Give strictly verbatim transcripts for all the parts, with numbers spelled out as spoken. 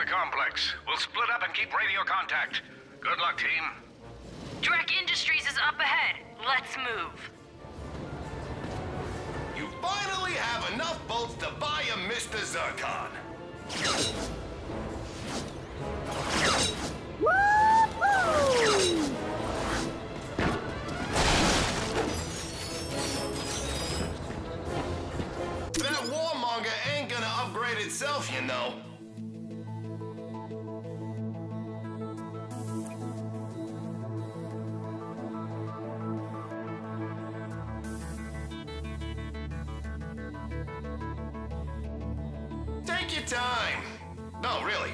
the complex. We'll split up and keep radio contact. Good luck, team. Drek Industries is up ahead. Let's move. You finally have enough bolts to buy a Mister Zircon. Woo-hoo! That warmonger ain't gonna upgrade itself, you know. Take your time. No, really.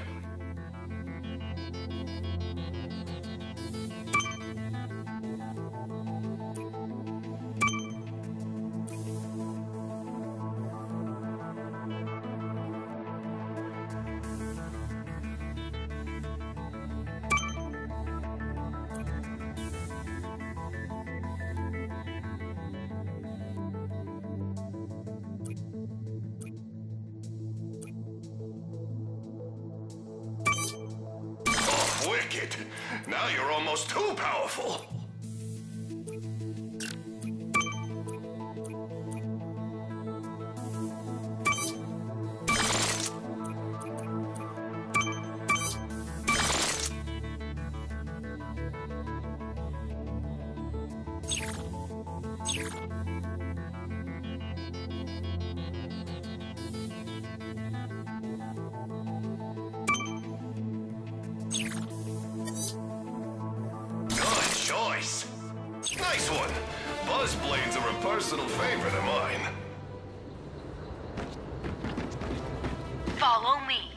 Wicked. Now you're almost too powerful. Nice one. Buzz blades are a personal favorite of mine. Follow me.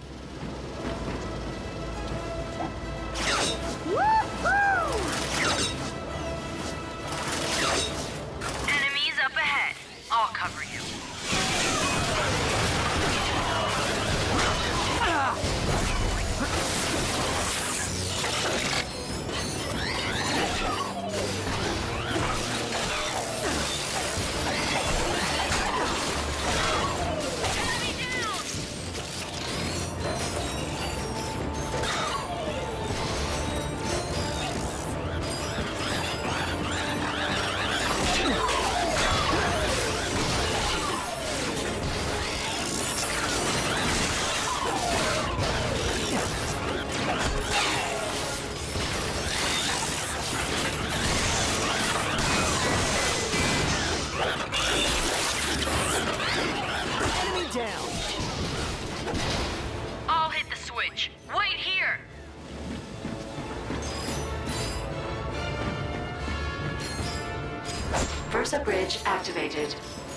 Woo-hoo! Enemies up ahead. I'll cover you. Down. I'll hit the switch. Wait here. Versa bridge activated.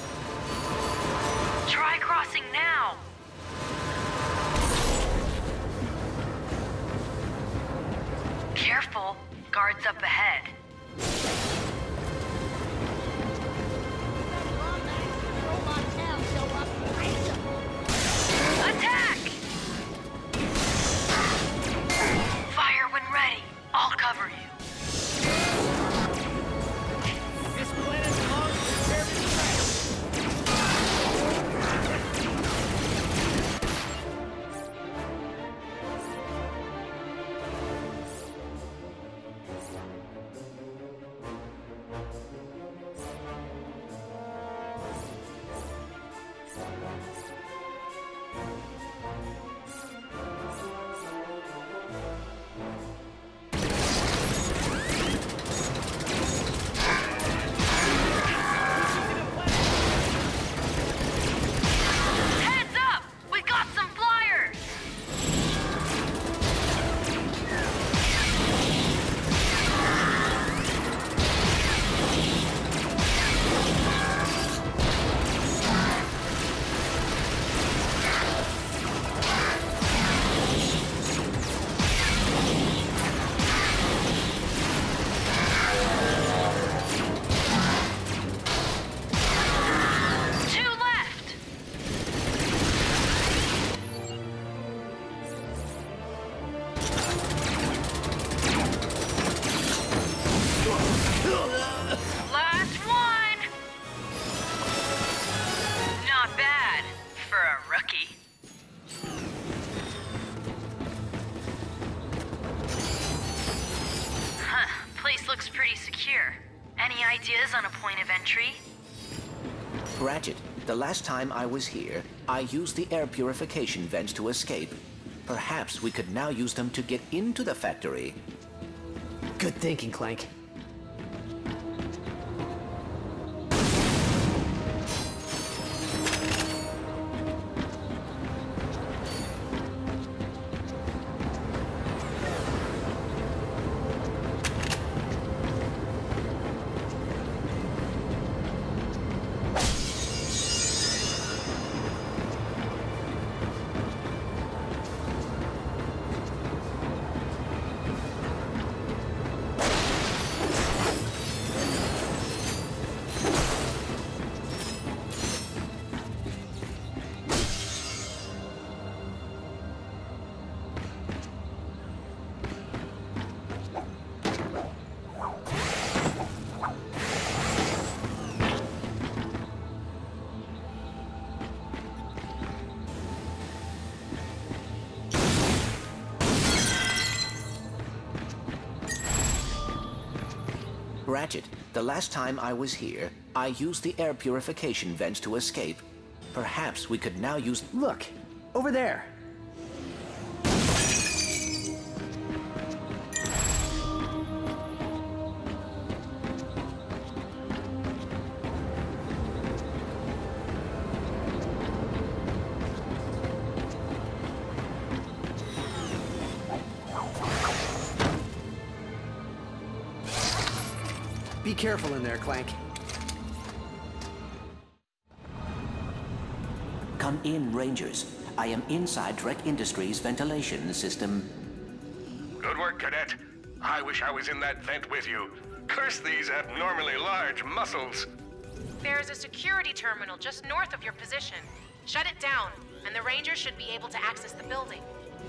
Try crossing now. Careful. Guards up ahead. Attack! Fire when ready. I'll cover you. This planet belongs to Drek. looks pretty secure. Any ideas on a point of entry? Ratchet, the last time I was here, I used the air purification vents to escape. Perhaps we could now use them to get into the factory. Good thinking, Clank. Ratchet, the last time I was here, I used the air purification vents to escape. Perhaps we could now use... Look, over there. Be careful in there, Clank. Come in, Rangers. I am inside Drek Industries' ventilation system. Good work, Cadet. I wish I was in that vent with you. Curse these abnormally large muscles. There's a security terminal just north of your position. Shut it down, and the Rangers should be able to access the building.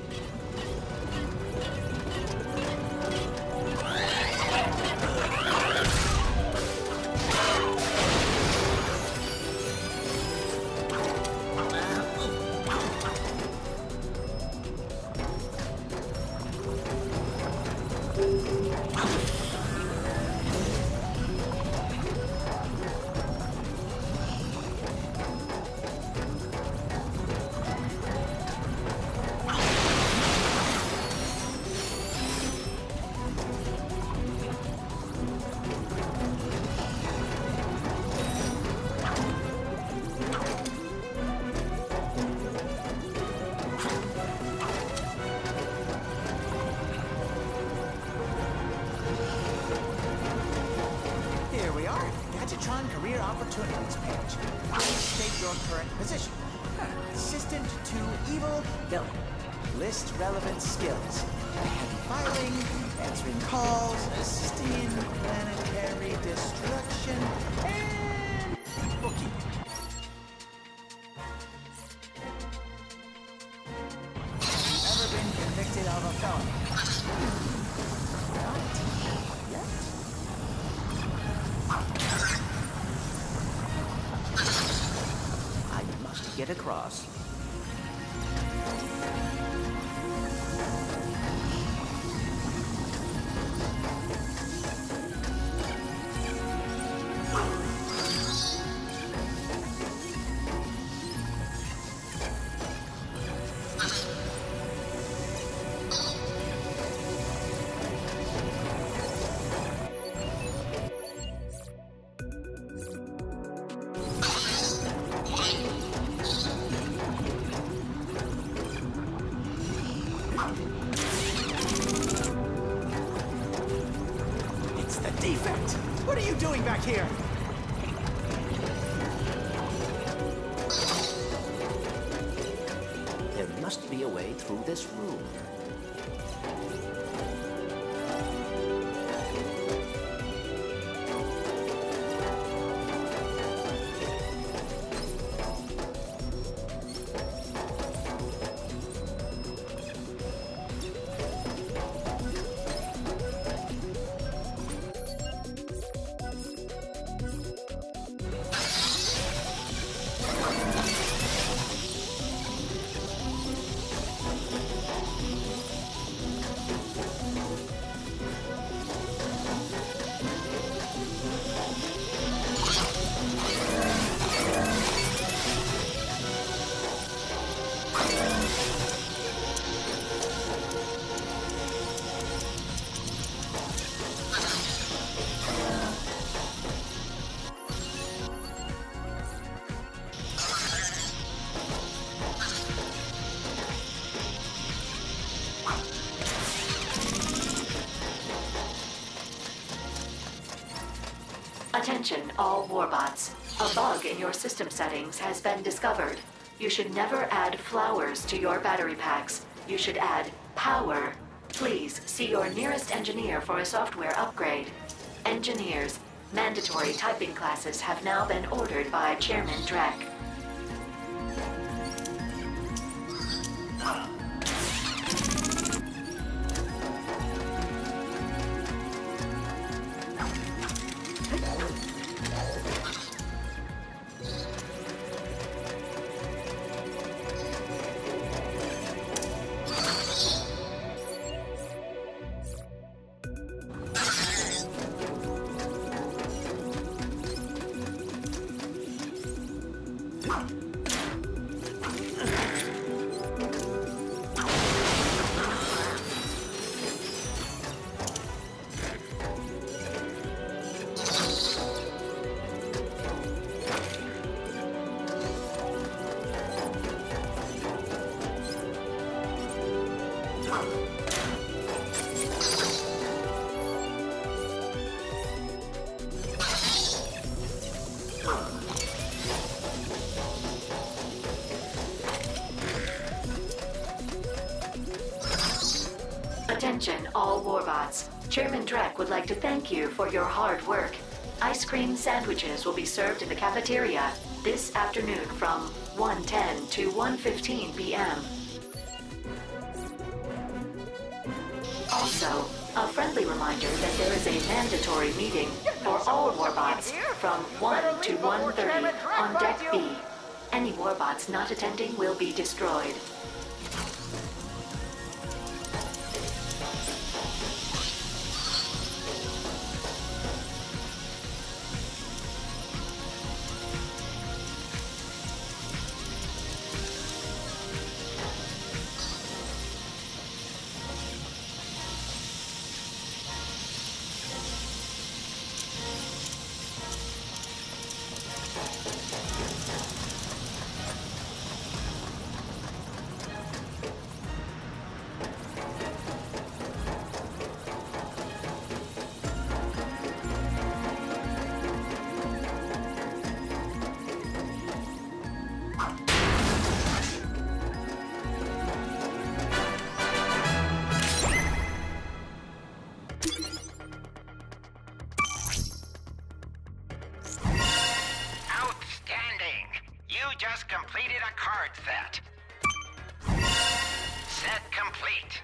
Career Opportunities page. Please state your current position. Huh. Assistant to evil villain. List relevant skills. Heavy filing, answering calls, assisting in planetary destruction, and bookkeeping. Have you ever been convicted of a felony? Not yet. Get across. Defect! What are you doing back here? There must be a way through this room. Attention, all warbots. A bug in your system settings has been discovered. You should never add flowers to your battery packs. You should add power. Please see your nearest engineer for a software upgrade. Engineers, mandatory typing classes have now been ordered by Chairman Drek. Attention, all warbots. Chairman Drek would like to thank you for your hard work. Ice cream sandwiches will be served in the cafeteria this afternoon from one ten to one fifteen p m Also, a friendly reminder that there is a mandatory meeting for all warbots from one to one thirty on Deck B. Any warbots not attending will be destroyed. just completed a card set. Set complete.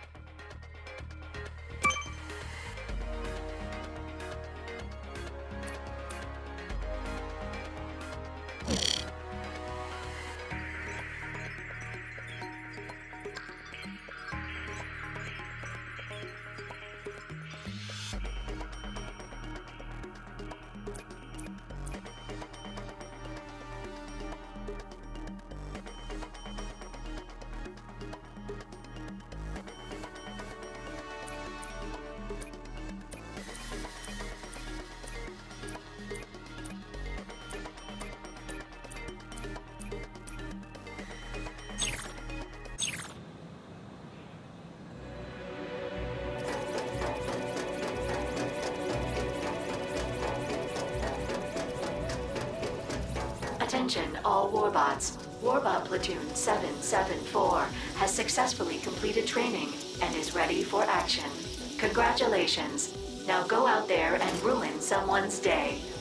Attention, all warbots. Warbot Platoon seven seven four has successfully completed training and is ready for action. Congratulations. Now go out there and ruin someone's day.